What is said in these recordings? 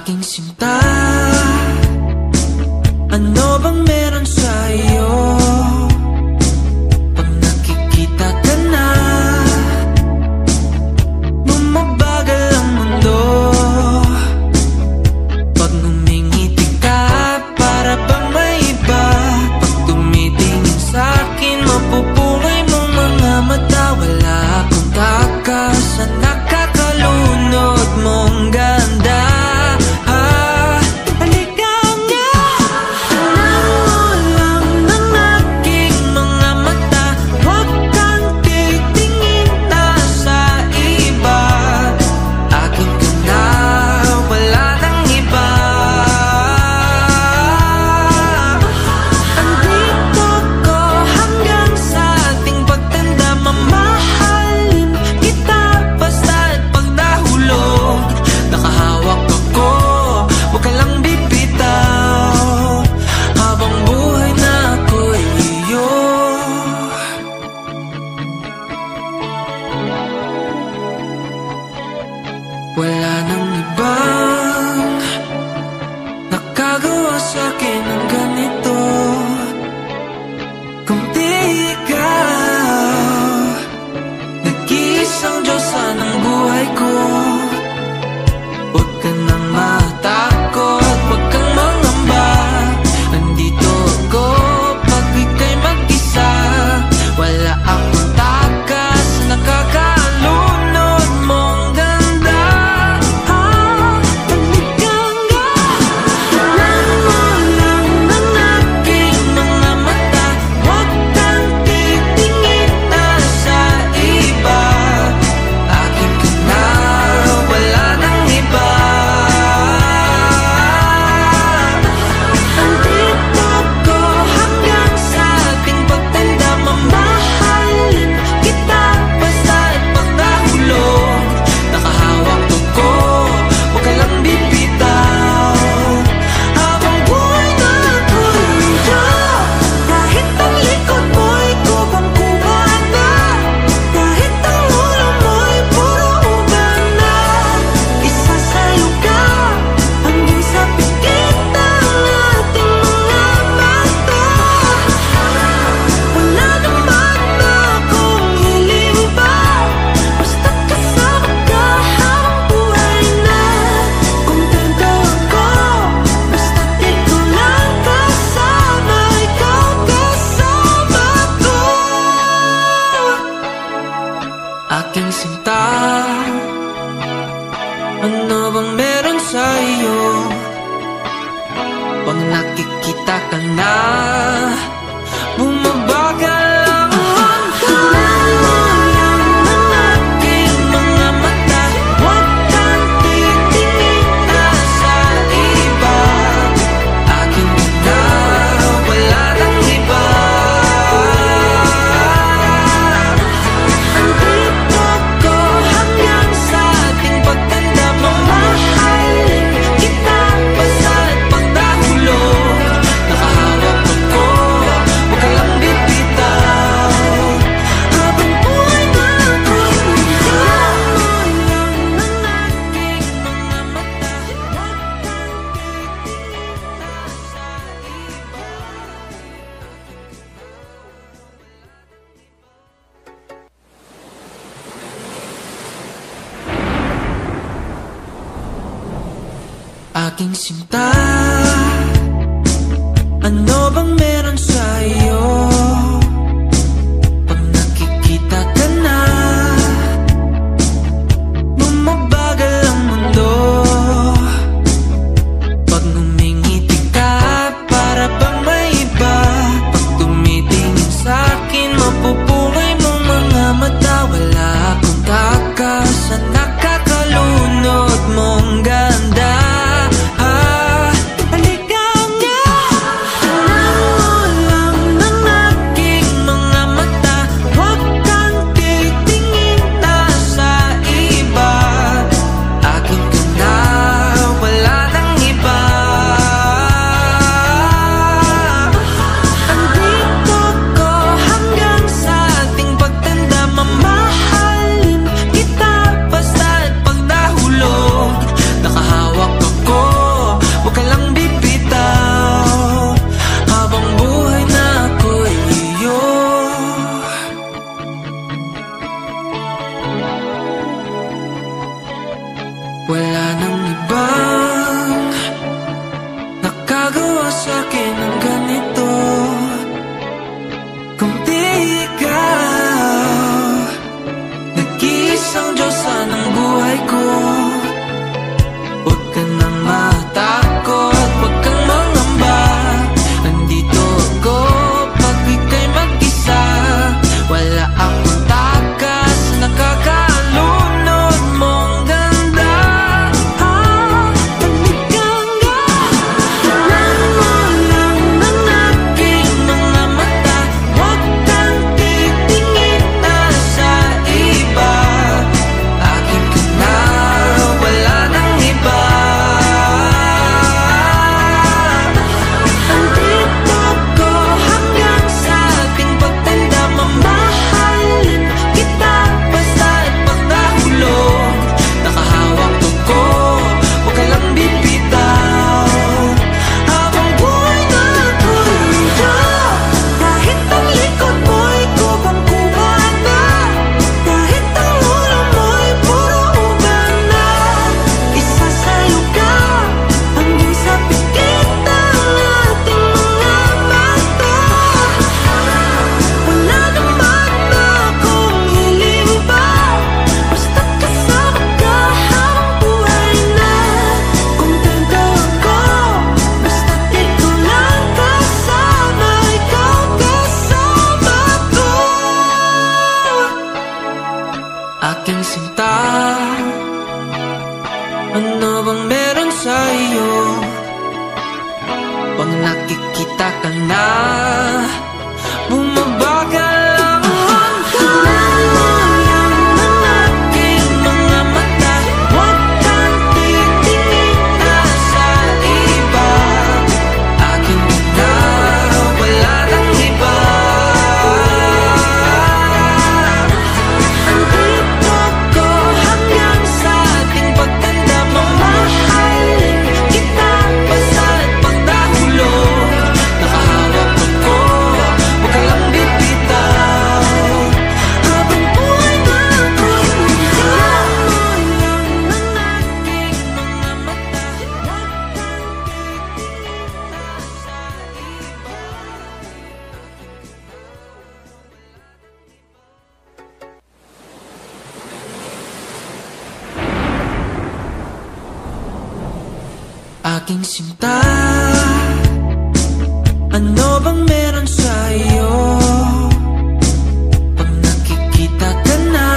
Aking sinta, ano bang meron sa'yo? Pag nakikita ka na, bumabagal ang mundo. Pag ngumingiti ka, para bang may iba. Pag tumitingin sa'kin, mapupungay mong mga mata. Wala akong takas sa nakakalunod mong ganda. Wala nang ibang nakagawa sa'kin ng ganito, kung di ikaw. Nag-iisang Diyosa ng buhay ko. Huwag ka nang matakot, huwag kang mangamba. Nandito ako pag ika'y mag-isa. Wala akong takas, nakakalunod mong ganda. Aking sinta, ano bang meron sa'yo? Pag nakikita ka na, bumabagal ang mundo. Ang aking mga mata, huwag kang titingin na sa iba. Aking na, wala nang iba. Aking sinta, ano bang meron sa'yo? Pag nakikita ka na, bumabagal ang mundo. Pag ngumingiti ka, para bang may iba. Pag tumitingin sa'kin, mapupungay mong mga mata. Wala akong takas sa nakakalunod mong ganda. Aking sinta, ano bang meron sa iyo? Pag nakikita ka na, bumabagal ang hanggang ng aking mga mata. Huwag kang titingin na sa iba. Akin ka na, wala nang iba. Andito ko hanggang sa ating pagtanda. Mamahalin kita basta't pagdahulog. Nakahawak ako, huwag ka lang bibitaw. Habang buhay na ako'y tingnan mo lang ng aking mga mata. Huwag kang titingin na sa iba. Aking sinta, ano bang meron sa iyo? Pag nakikita ka na,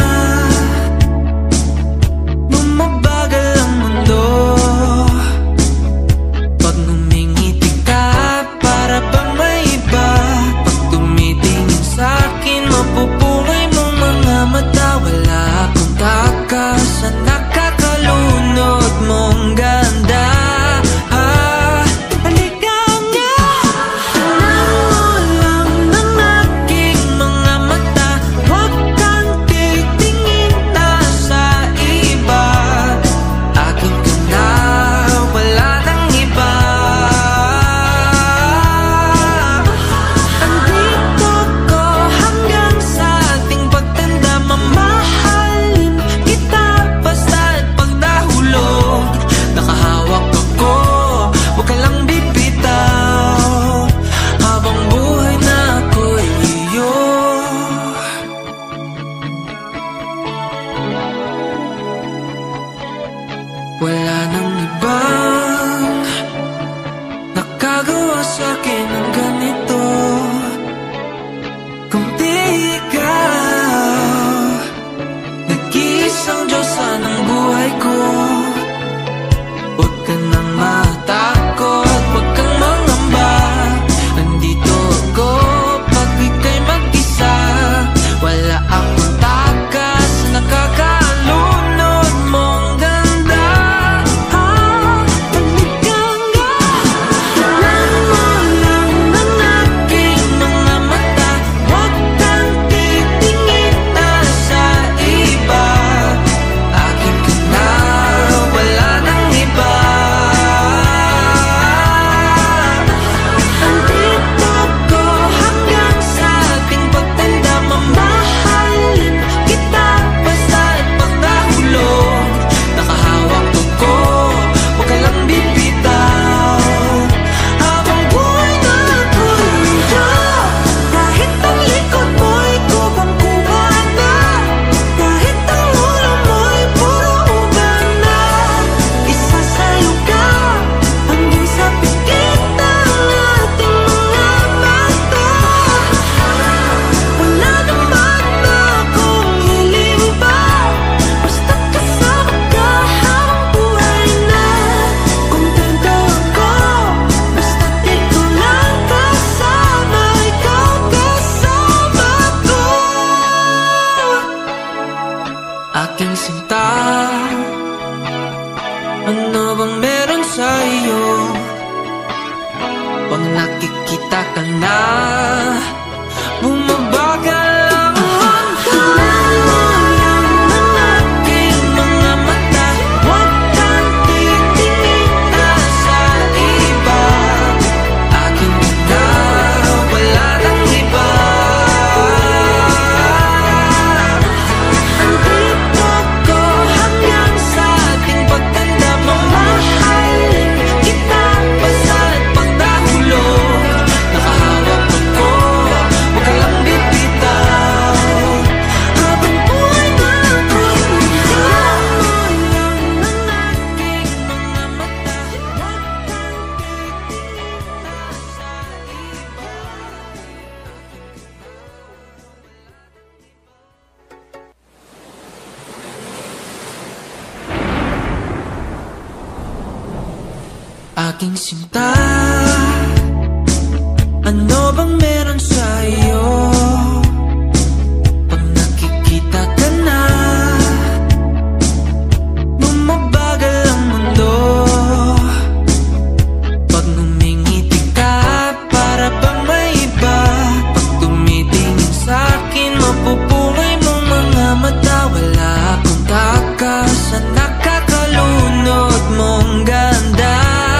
bumabagal ang mundo. Pag ngumingiti ka, para bang may iba. Pag tumitingin sa'kin, mapupungay mong mga mata. Wala akong takas sa nakakalunod mong ganda. Sa Aking sinta, ano bang meron sa'yo? Pag nakikita ka na, bumabagal ang mundo. Pag ngumingiti ka, para bang may iba. Pag tumitingin sa'kin, mapupungay mong mga mata. Wala akong takas sa nakakalunod mong ganda.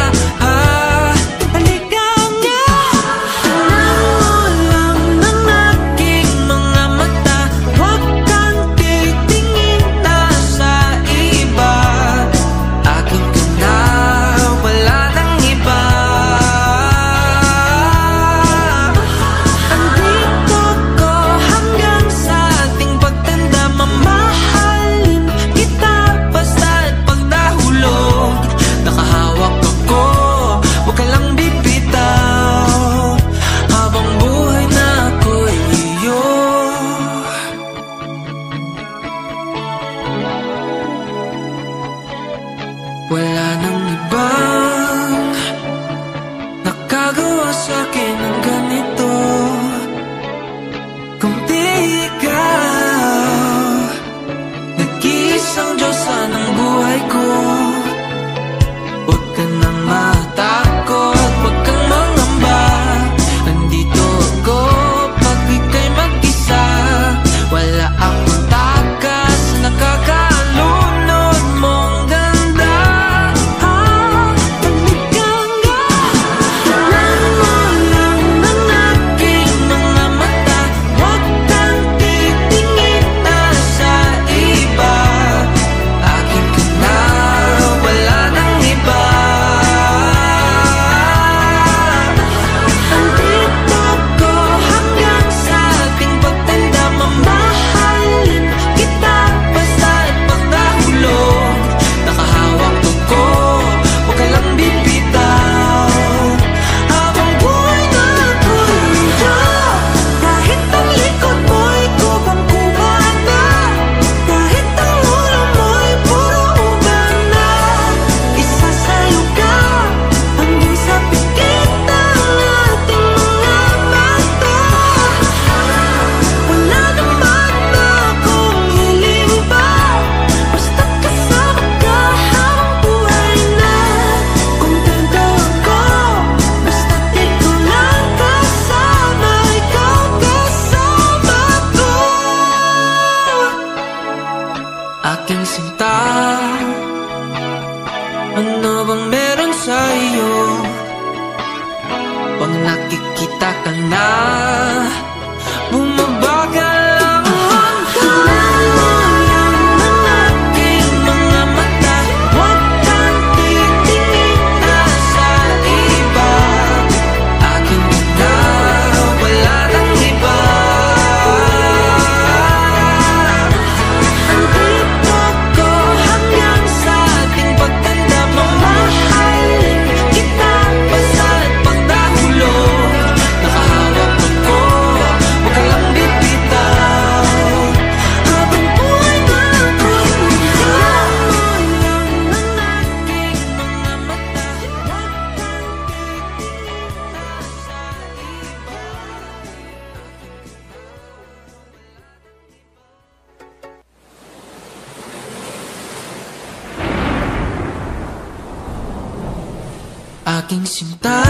Wala nang ibang nakagawa sa'kin ng ganito. Kung di ikaw, nag-iisang Diyosa ng buhay ko. Huwag ka nang matakot, huwag kang mangamba. Nandito ako pag ika'y mag-isa. Wala akong takas, nakakalunod mong ganda. Aking sinta, ano bang meron sa'yo? Pag nakikita ka na, bumabagal ang mundo. Aking mga mata, huwag kang titingin na sa iba. Akin ka na, wala nang iba. Aking sinta,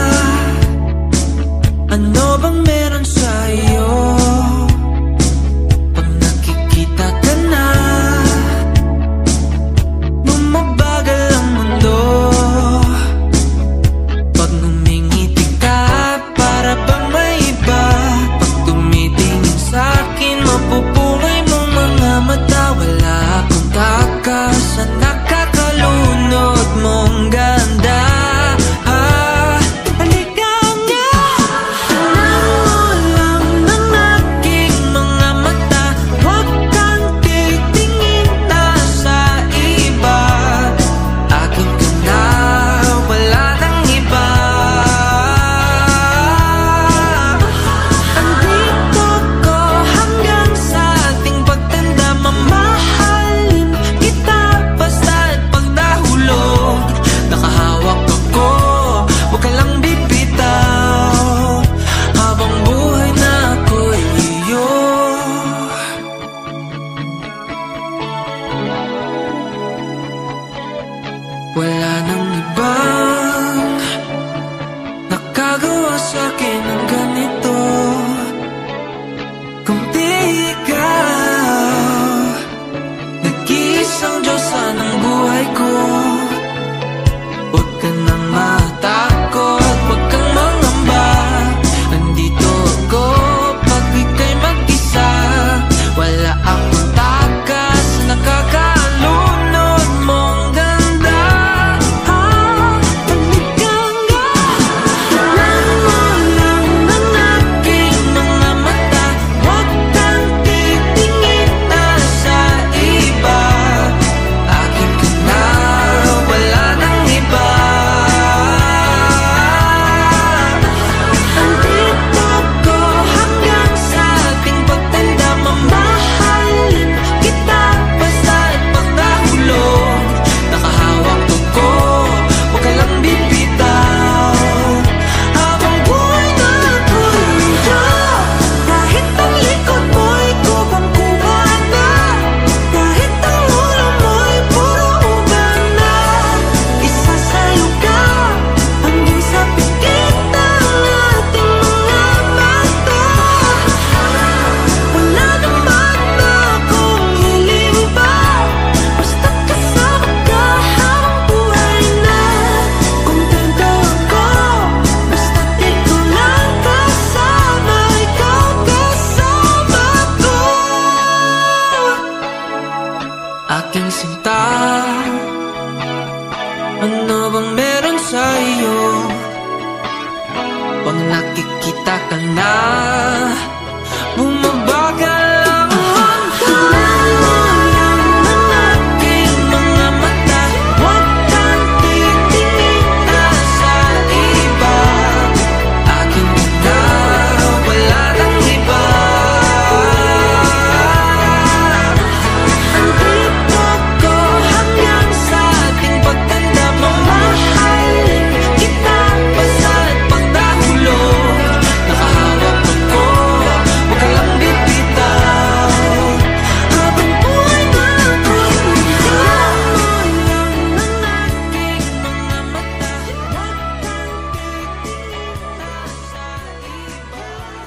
ano bang meron sa'yo? Pag nakikita ka na, bumabagal ang mundo. Pag ngumingiti ka, para bang may iba. Pag tumitingin sa'kin, mapupungay mong mga mata. Wala akong takas sa nakakalunod mong ganda. ikaw, nag-iisang Diyosa ng buhay ko. Huwag ka nang matakot, huwag kang mangamba. Andito ako pag ika'y mag-isa. Wala akong takas, nakakalunod mong ganda. Paliganga, tingnan mo lang ang aking mga mata. Huwag kang titingin na sa iba. Akin ka na, wala nang iba. Andito ako hanggang sa ating pagtanda. Mamahalin kita basta't pagkahulog. Nakahawak ko, huwag ka lang bibitaw. Habang buhay na ako'y ikaw. Kahit ang likod mo'y kubang kuha na, kahit ang ulo mo'y puro uban na, isasayo ka hanggang sa pikit ng ating mga mata. Wala naman akong hiling pa, basta't kasama ka habang buhay na. Kontento ako, basta't ikaw lang kasama, ikaw kasama ko. Aking sinta, ano bang meron sa iyo? Pag nakikita ka na, bumabagal ang mundo. Tingnan mo lang ang aking mga mata. Huwag kang titingin na sa iba. Akin ka na, wala nang iba. Andito ako hanggang sa ating pagtanda. Mamahalin kita basta't pagkahulog. Nakahawak ako, huwag ka lang bibitaw. Habang buhay na ako'y ikaw. Tingnan mo lang ang aking mga mata. Huwag kang titingin na sa iba.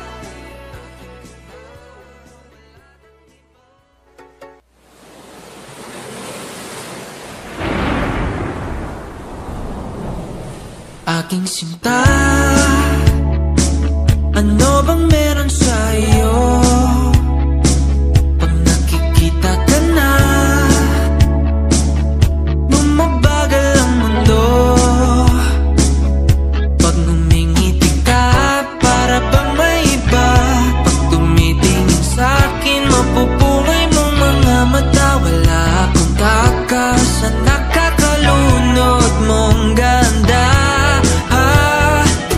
Aking sinta, ano bang meron sa iyo? Pag nakikita ka na, bumabagal ang mundo. Pag ngumingiti ka, para bang may iba. Pag tumitingin sa'kin, mapupungay mong mga mata. Wala akong takas sa nakakalunod mong ganda.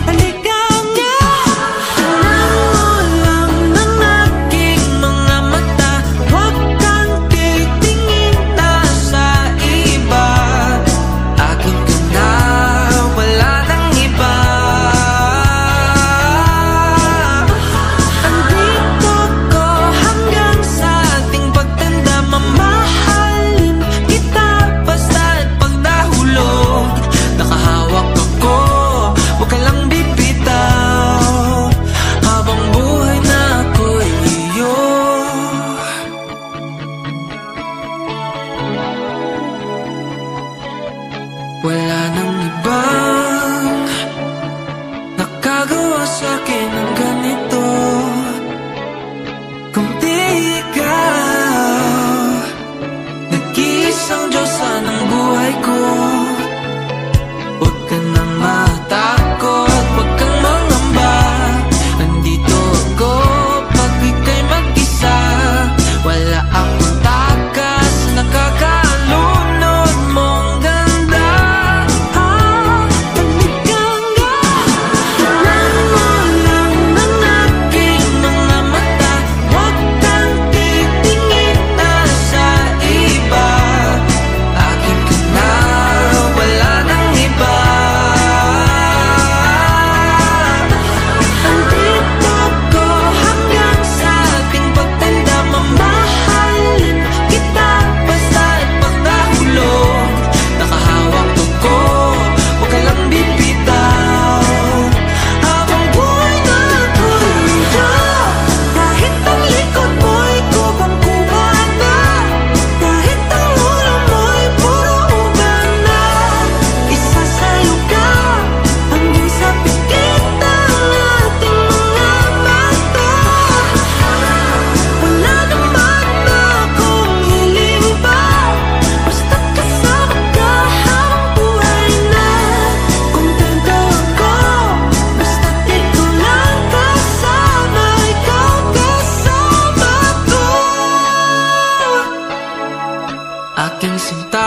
sinta,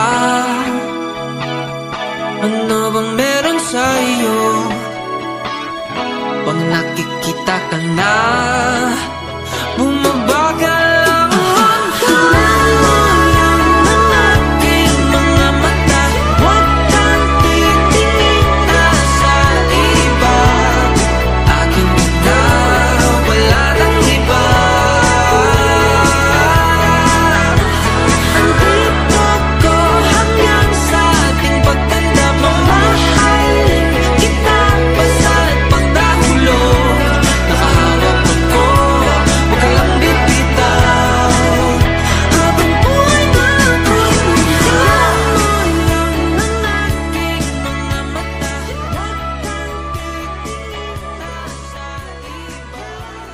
ano bang meron sa iyo? Pag nakikita ka na, bumabagal ang hanggang ng aking mga mata. Huwag kang titingin na sa iba, akin ka na, wala nang iba. Andito ko hanggang sa ating pagtanda, mamahalin kita basta't pagdahulog. Nakahawak ako, huwag ka lang bibitaw. Habang buhay na ako'y hanggang mo lang ng aking mga mata. Huwag kang titingin na sa iba.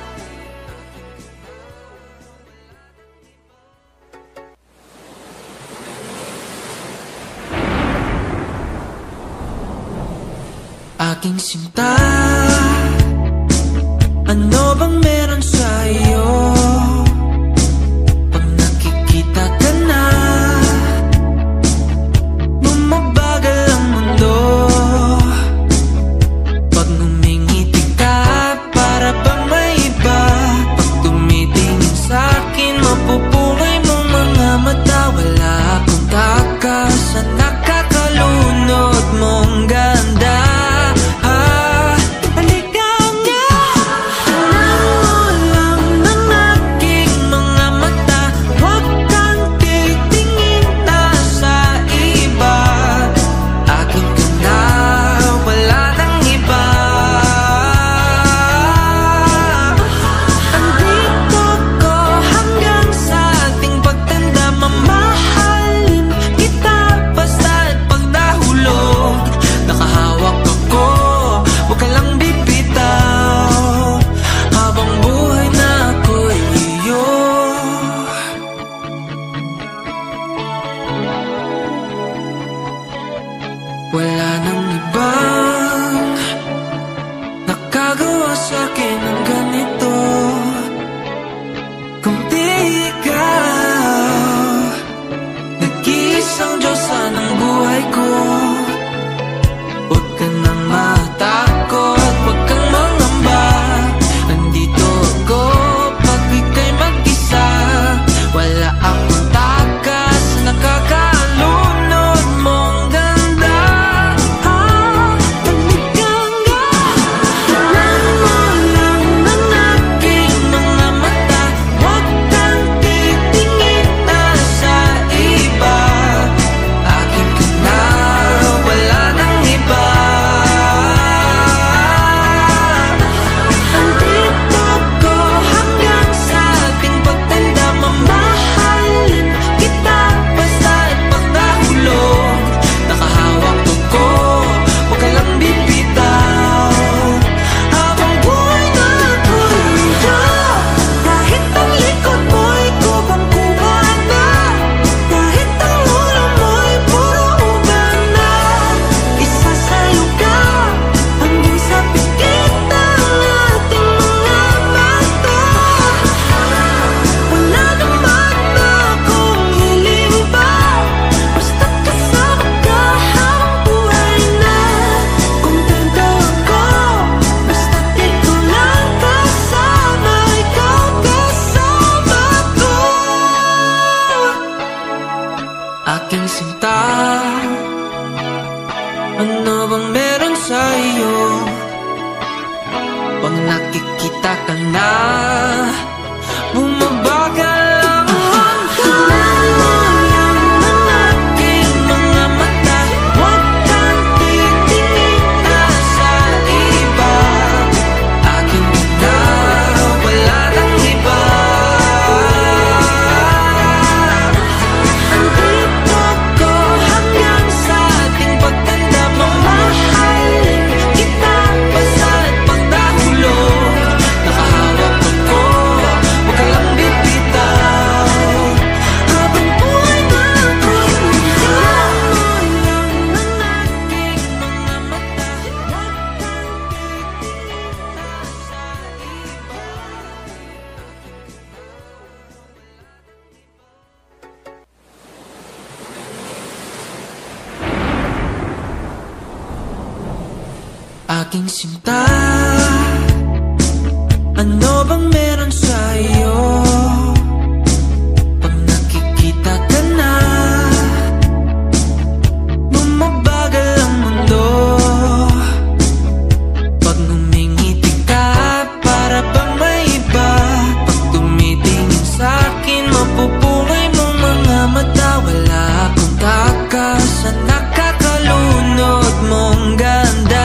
Aking sinta, ano bang meron sa iyo? Pag nakikita ka na, bumabagal ang mundo. Pag ngumingiti ka, para bang may iba. Pag tumitingin sa'kin, mapupungay mong mga mata. Wala akong takas sa nakakalunod mong ganda. Wala nang ibang nakagawa sa'kin ng ganito, kundi ikaw. Nag-iisang Diyosa ng buhay ko. Huwag ka nang matakot, huwag kang mangamba. Nandito ako pag ika'y mag-isa. Wala akong takas na nakakalunod mong ganda. Aking sinta, ano bang meron sa iyo? Pag nakikita ka na, bumabagal ang hanggang ng aking mga mata. Huwag kang titingin na sa iba, akin ka na, wala nang iba. Basta't pagdahulog, nakahawak ako, huwag ka lang Aking sinta, ano bang meron sa'yo? Pag nakikita ka na, bumabagal ang mundo. Pag ngumingiti ka, para bang may iba. Pag tumitingin sa'kin, mapupungay mong mga mata. Wala akong takas sa nakakalunod mong ganda.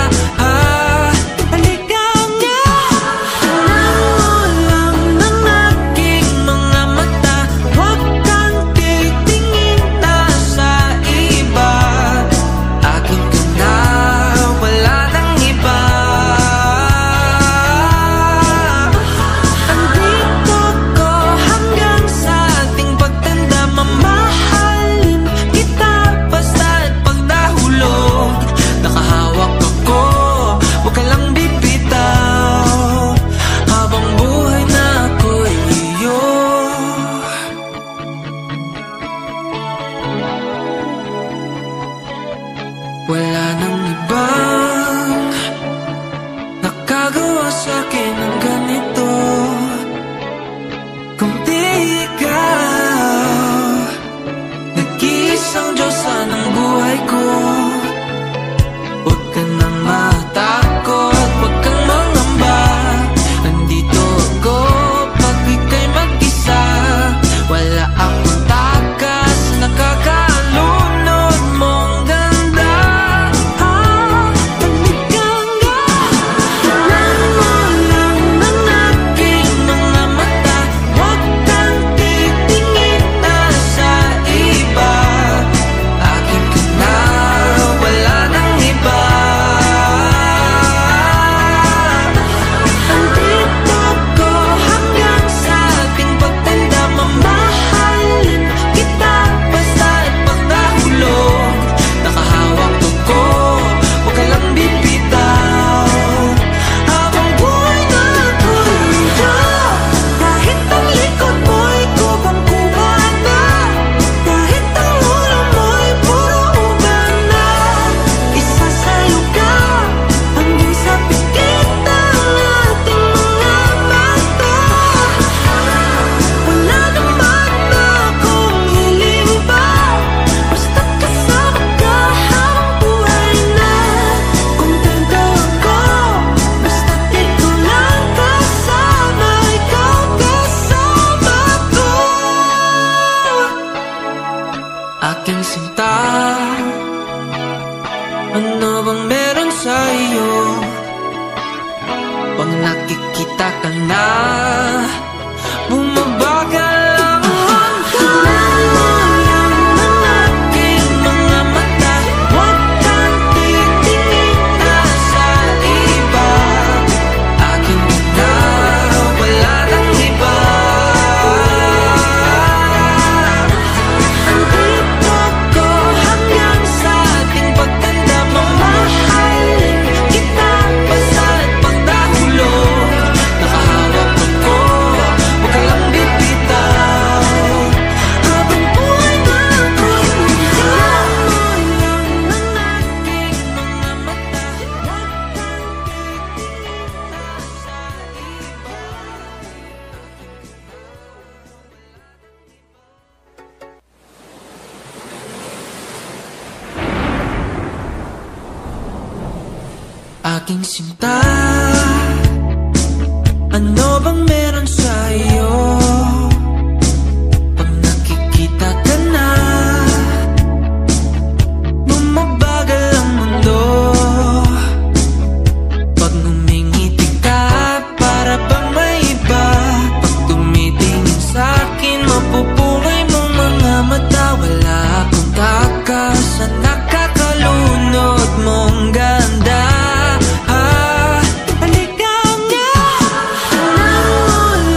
Wala nang ibang nakagawa sa'kin ng ganito, kung di ikaw. Nag-iisang Diyosa ng buhay ko. Huwag ka nang matakot, huwag kang mangamba. Nandito ako pag ika'y mag-isa. Wala akong takas, nakakalunod mong ganda. Aking sinta, ano bang meron sa'yo? Pag nakikita ka na, bumabagal ang mundo. Aking mga mata, huwag kang titingin na sa iba. Aking na, wala nang iba. Aking sinta, ano bang meron sa'yo? Pag nakikita ka na, bumabagal ang mundo. Pag ngumingiti ka, para bang may iba. Pag tumitingin sa'kin, mapupungay mong mga mata. Wala akong takas sa nakakalunod mong ganda. Halika nga,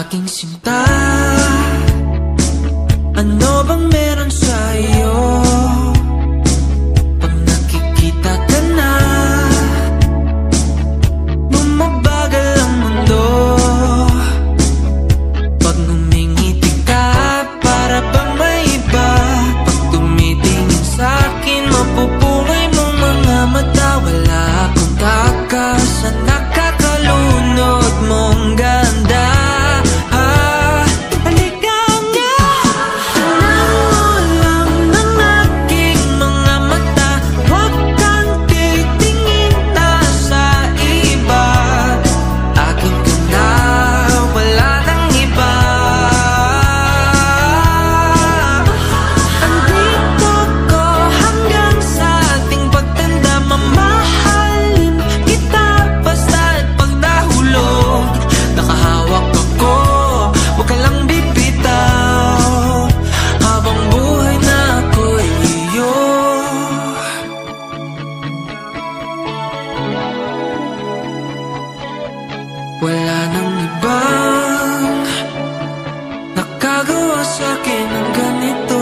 Aking sinta, ano bang meron sa'yo? Pag nakikita ka na, bumabagal ang mundo. Pag ngumingiti ka, para bang may iba. Pag tumitingin sa'kin, mapupungay mong mga mata. Wala akong takas sa nakakalunod mong ganda. Wala nang ibang nakagawa sa'kin ng ganito.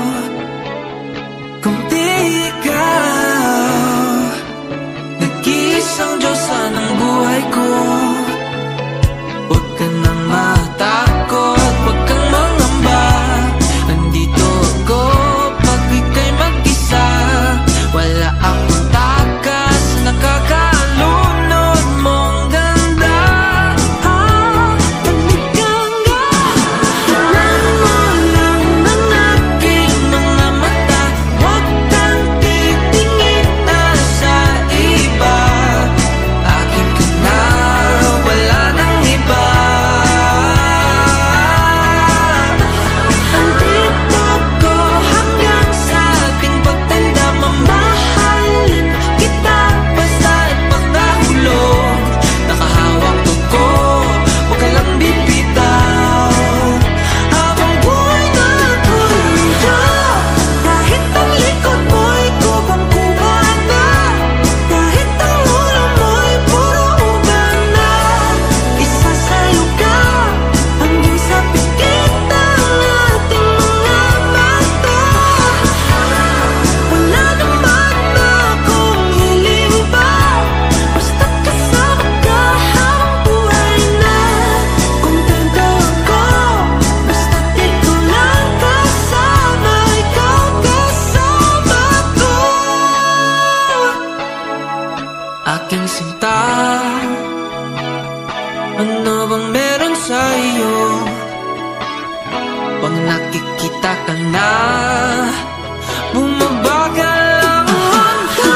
Kung di ikaw, nag-iisang Diyosa ng buhay ko. Huwag ka nang matakot, huwag kang mangamba. Nandito ako pag ika'y mag-isa. Wala akong takas, nakakalunod mong ganda. Aking sinta, ano bang meron sa'yo? Pag nakikita ka na, bumabagal ang mundo.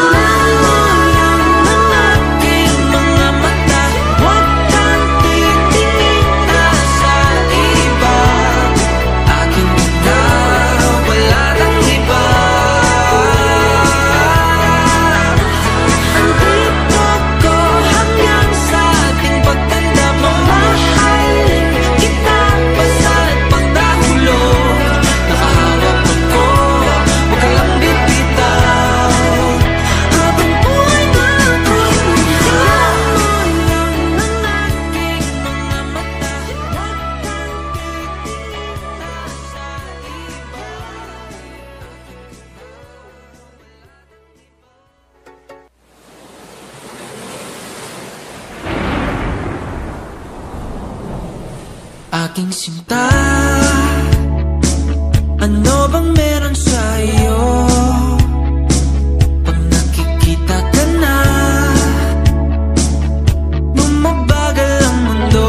Aking mga mata, huwag kang titingin na sa iba. Aking na, wala nang iba. Aking sinta, ano bang meron sa'yo? Pag nakikita ka na, bumabagal ang mundo.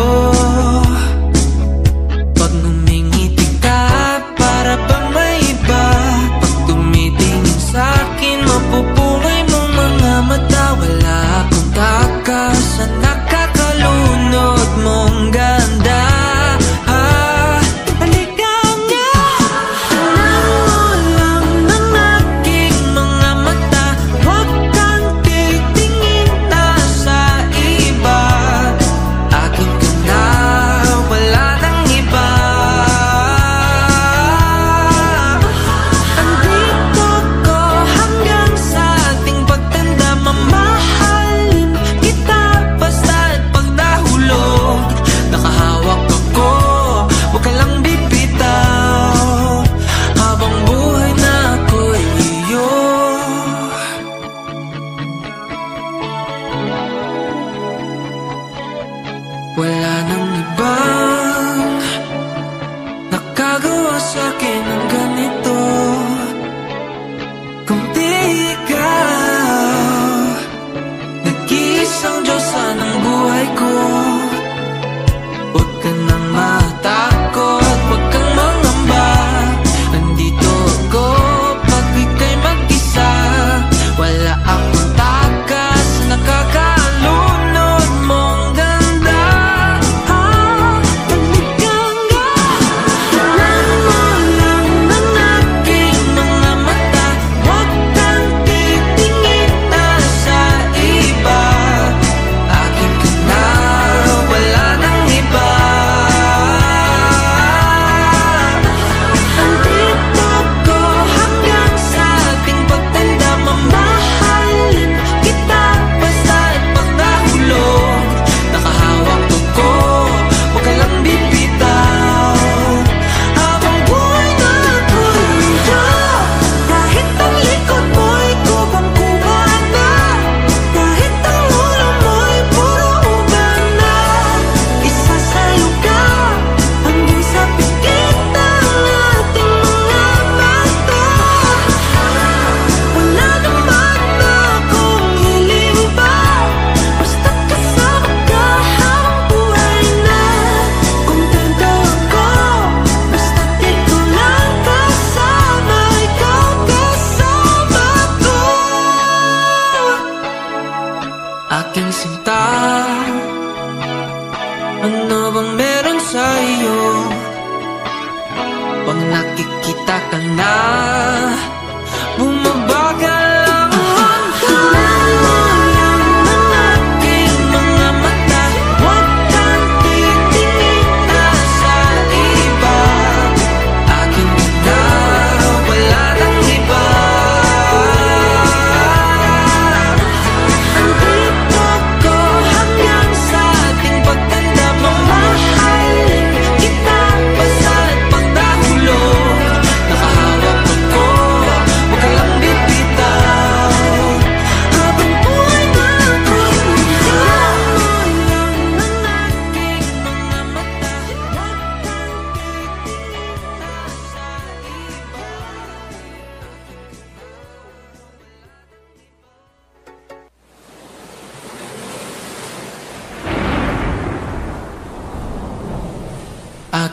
Pag ngumingiti ka, para bang may iba. Pag tumitingin sa'kin, mapupungay mong mga mata. Wala akong takas sa nakakalunod mong ganda.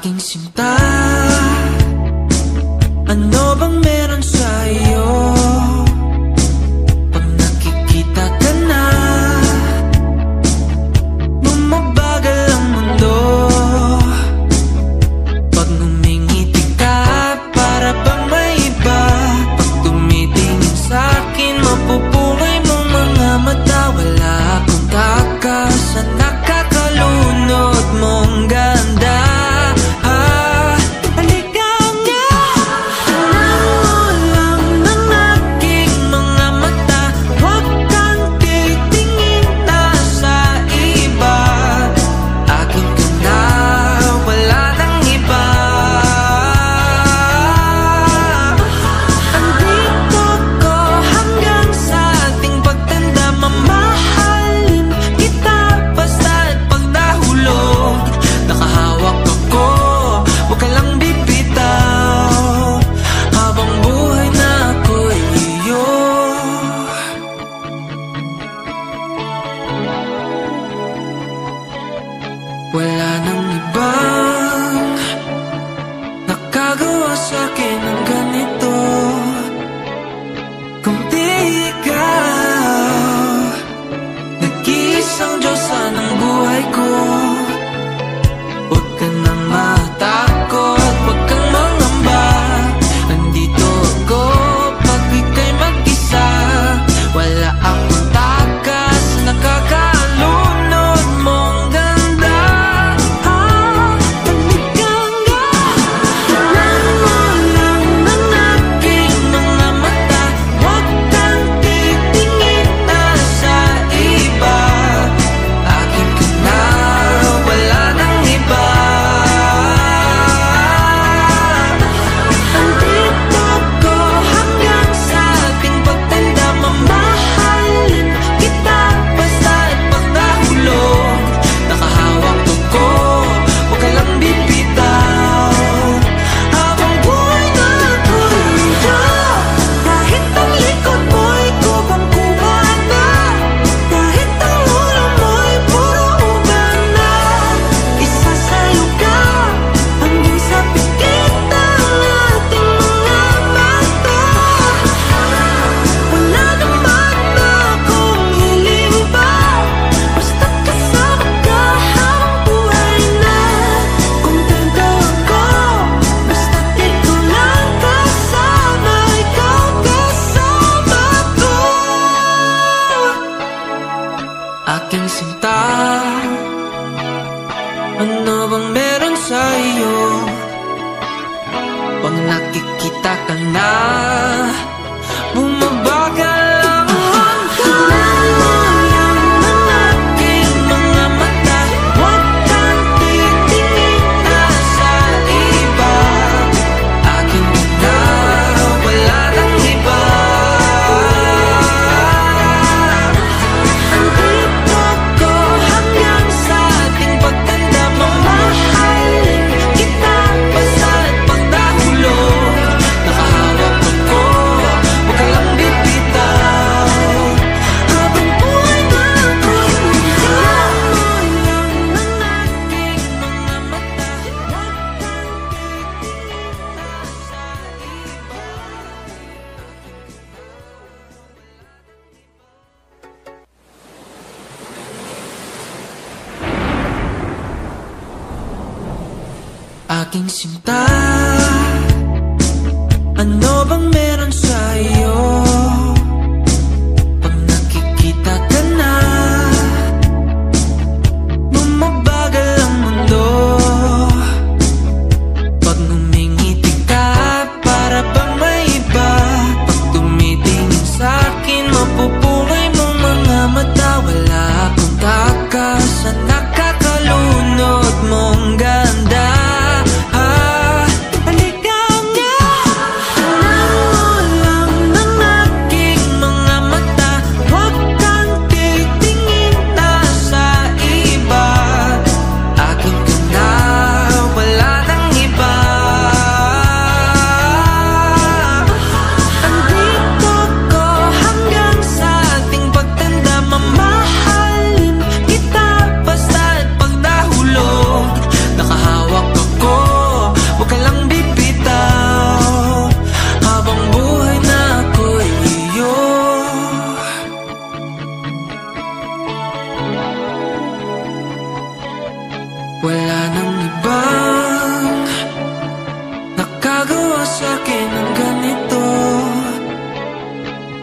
Aking sinta, ano bang meron sa'yo? Pag nakikita ka na, bumabagal ang mundo. Pag ngumingiti ka, para bang may iba. Pag tumitingin sa'kin, mapupungay mong mga mata. Wala akong takas sa nakakalunod mong ganda. Wala nang ibang nakagawa sa'kin ng ganito, kung di ikaw. Nag-iisang Diyosa ng buhay ko. Huwag ka nang matakot, huwag kang mangamba. Nandito ako pag ika'y mag-isa. Wala akong takas, nakakalunod mong ganda. Aking sinta, ano bang meron sa'yo? Pag nakikita ka na, bumabagal ang mundo. Aking mga mata, huwag kang titingin na sa iba. Aking na, wala nang iba. Aking sinta, ano bang meron sa'yo? Pag nakikita ka na, bumabagal ang mundo. Pag ngumingiti ka, para bang may iba. Pag tumitingin sa'kin, mapupungay mong mga mata. Wala akong takas sa nakakalunod mong ganda.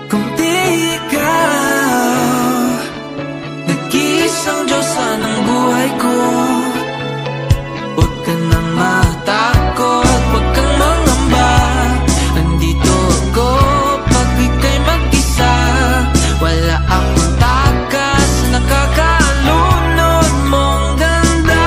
Kung di ikaw, nag-iisang Diyosa ng buhay ko. Huwag ka nang matakot, huwag kang mangamba. Nandito ako pag ika'y mag-isa. Wala akong takas, nakakalunod mong ganda.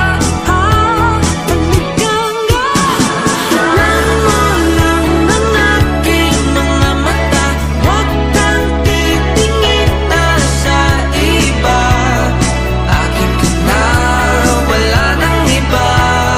Panigang ka, tingnan mo lang ang aking mga mata. Huwag kang titingin na sa iba. Akin ka na, wala nang iba.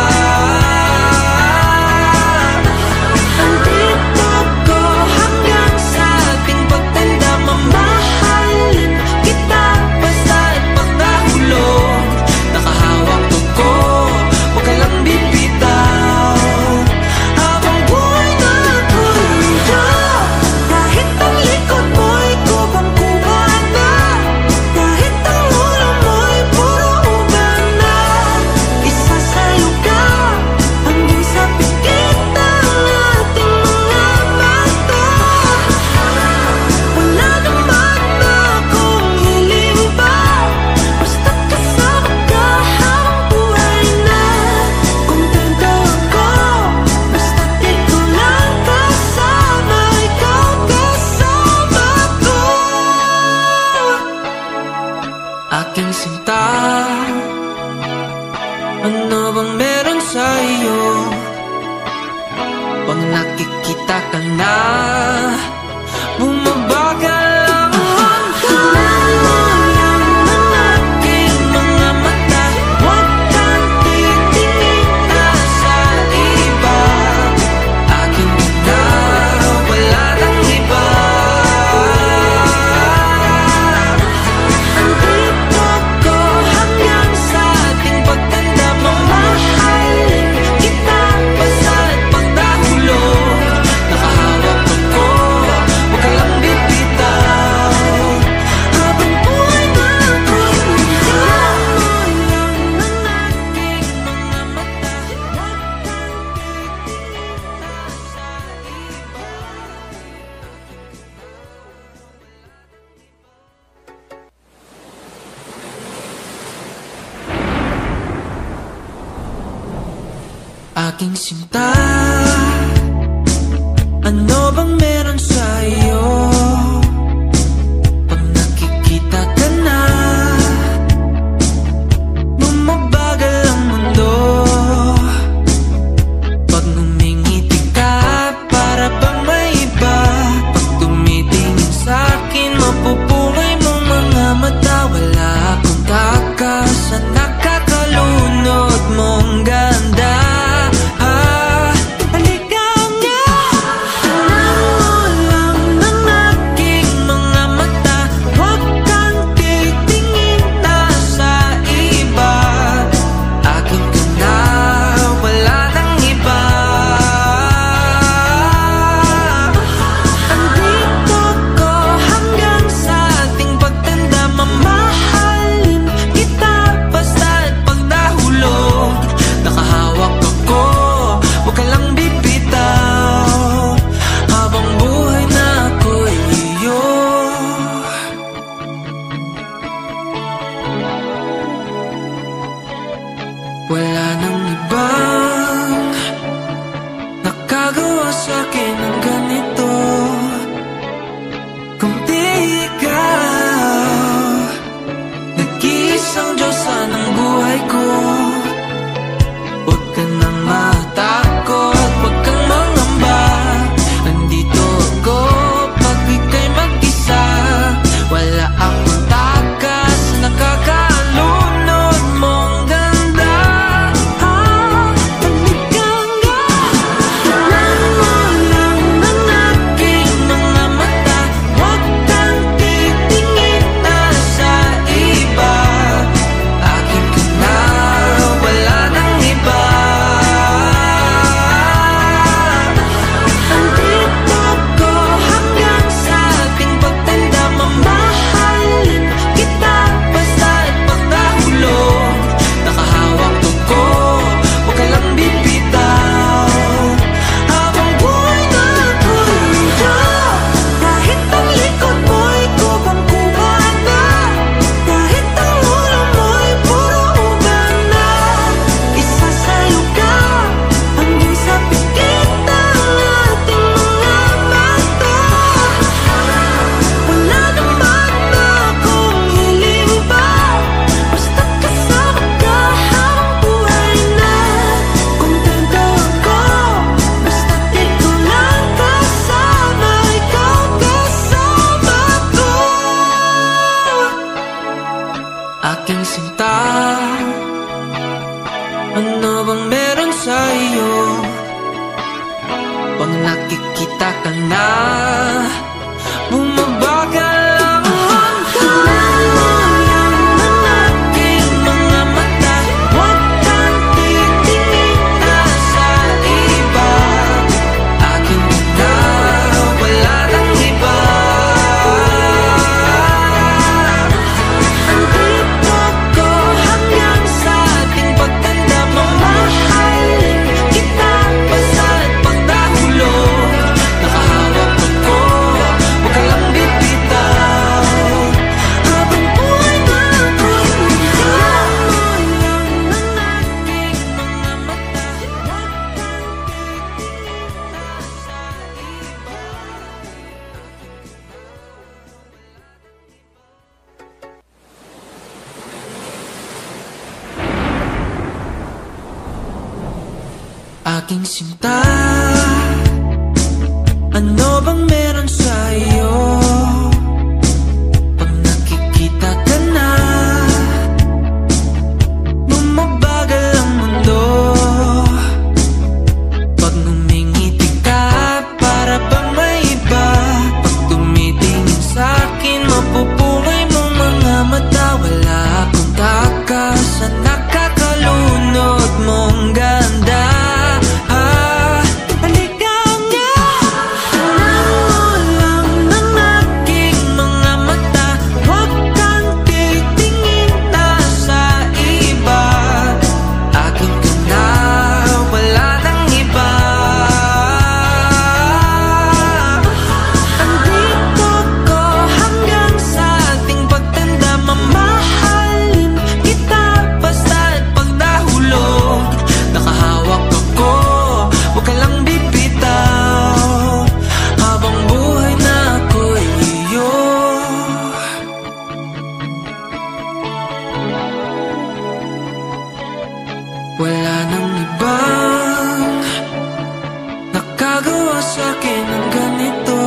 Andito ko hanggang sa ating pagtanda. Mamahalin kita basta't pagkahulog. Nakahawak ko, huwag ka lang bibitaw. Habang buhay na ako'y iyo, kahit ang likod mo'y kubang kuha na, kahit ang ulo mo'y puro uban na, isasayo ka hanggang sa pikit ng ating mga mata. Wala naman akong hiling pa, basta't kasama ka habang buhay na. Kontento ako, basta't ikaw lang kasama, ikaw kasama ko. Aking sinta, ano bang meron sa iyo? Pag nakikita ka na, bumabagal ang mundo. Tingnan mo lang ang aking mga mata. Huwag kang titingin na sa iba. Akin ka na, wala nang iba. Andito ko hanggang sa ating pagtanda. Mamahalin kita basta't pagkahulog. Nakahawak ako, huwag ka lang bibitaw. Habang buhay na ako'y iyo, tingnan mo lang ang aking mga mata. Huwag kang titingin na sa iba. Aking sinta, ano bang meron sa iyo? Pag nakikita ka na, bumabagal ang mundo. Pag ngumingiti ka, para bang may iba. Pag tumitingin sa'kin, mapupungay mong mga mata. Wala akong takas sa nakakalunod mong ganda. Halika nga, tingnan mo lang ang aking mga mata. Huwag kang titingin na sa iba. Akin ka na, wala nang iba. Andito ko hanggang sa ating pagtanda. Mamahalin kita basta't pagkahulog. Nakahawak ako, huwag ka lang bibitaw. Habang buhay na ako'y iyo, wala nang ibang nakagawa sa'kin ng ganito. Kung di ikaw, nag-iisang Diyosa ng buhay ko. Huwag ka nang matakot, huwag kang mangamba. Nandito ako pag ika'y mag-isa. Wala akong takas, nakakalunod mong ganda. Panigang ka, tingnan mo lang ang aking mga mata. Huwag na. Bumabagal ang hanggang aking mga mata. Huwag kang titingin na sa iba. Akin ka na, wala nang iba. Andito ko hanggang sa ating pagtanda. Mamahalin kita basta't pagdahulog. Nakahawak ako, huwag ka lang bibitaw. Habang buhay na ako'y hinggan mo lang ng aking mga mata. Huwag kang titingin na sa iba. Aking sinta, ano bang meron sa'yo? Pag nakikita ka na, bumabagal ang mundo. Pag ngumingiti ka, para bang may iba. Pag tumitingin sa'kin, mapupungay mong mga mata. Wala akong takas sa nakakalunod mong ganda. Wala nang ibang nakagawa sa'kin ng ganito.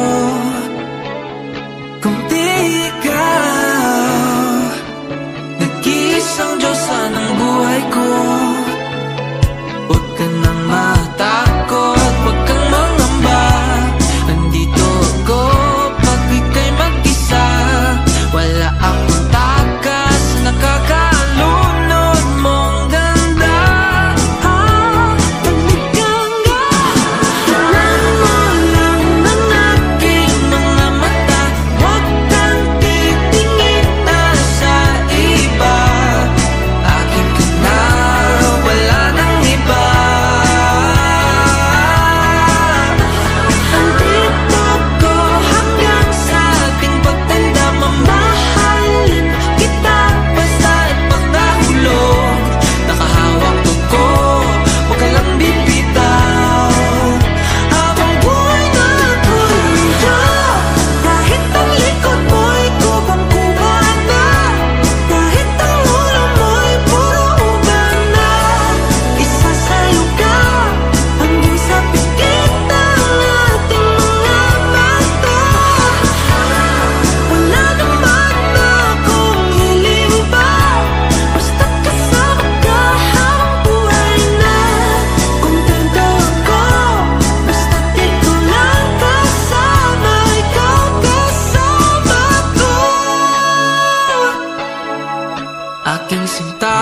Kung di ikaw, nag-iisang Diyosa ng buhay ko. Huwag ka nang matakot, huwag kang mangamba. Nandito ako pag ika'y mag-isa. Wala akong takas na nakakalunod mong ganda. Aking sinta,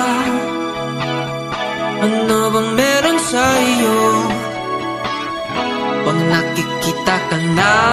ano bang meron sa'yo? Pag nakikita ka na,